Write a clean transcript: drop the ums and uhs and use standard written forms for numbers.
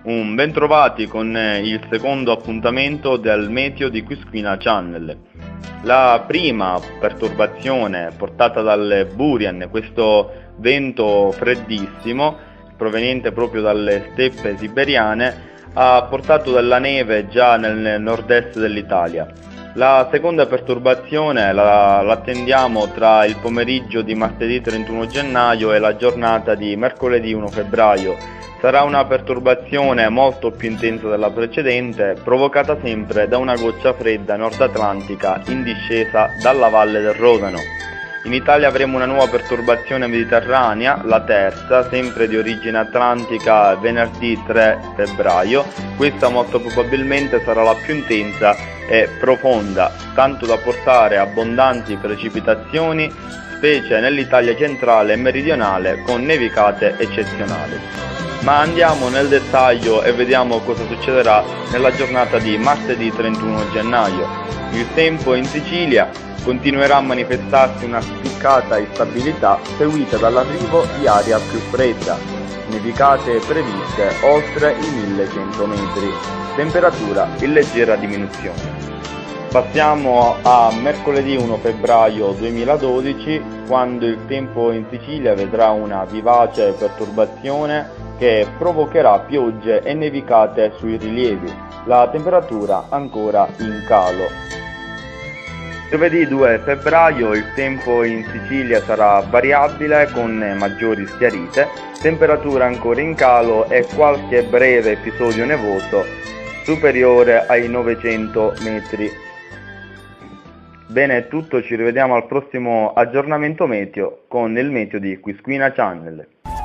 Un bentrovati con il secondo appuntamento del meteo di Quisquina Channel. La prima perturbazione portata dal Burian, questo vento freddissimo proveniente proprio dalle steppe siberiane, ha portato della neve già nel nord-est dell'Italia. La seconda perturbazione la attendiamo tra il pomeriggio di martedì 31 gennaio e la giornata di mercoledì 1 febbraio. Sarà una perturbazione molto più intensa della precedente, provocata sempre da una goccia fredda nord-atlantica in discesa dalla valle del Rodano. In Italia avremo una nuova perturbazione mediterranea, la terza, sempre di origine atlantica, venerdì 3 febbraio. Questa molto probabilmente sarà la più intensa e profonda, tanto da portare abbondanti precipitazioni, specie nell'Italia centrale e meridionale, con nevicate eccezionali. Ma andiamo nel dettaglio e vediamo cosa succederà nella giornata di martedì 31 gennaio. Il tempo in Sicilia continuerà a manifestarsi una spiccata instabilità seguita dall'arrivo di aria più fredda, nevicate previste oltre i 1100 metri, temperatura in leggera diminuzione. Passiamo a mercoledì 1 febbraio 2012, quando il tempo in Sicilia vedrà una vivace perturbazione che provocherà piogge e nevicate sui rilievi, la temperatura ancora in calo. Giovedì 2 febbraio il tempo in Sicilia sarà variabile con maggiori schiarite, temperatura ancora in calo e qualche breve episodio nevoso superiore ai 900 metri. Bene, è tutto, ci rivediamo al prossimo aggiornamento meteo con il meteo di Quisquina Channel.